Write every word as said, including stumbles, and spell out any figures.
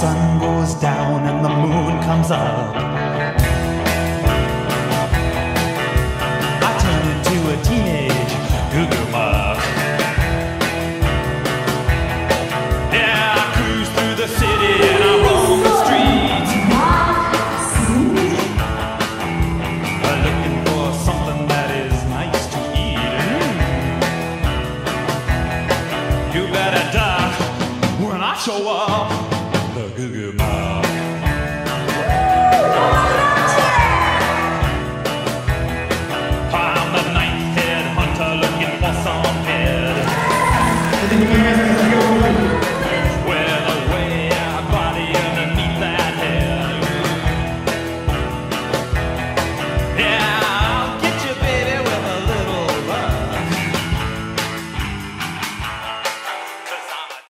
sun goes down and the moon comes up, I turn into a teenage goo-goo muck. Yeah, I cruise through the city and I roam the streets, looking for something that is nice to eat. You better die when I show up, the goo-goo muck.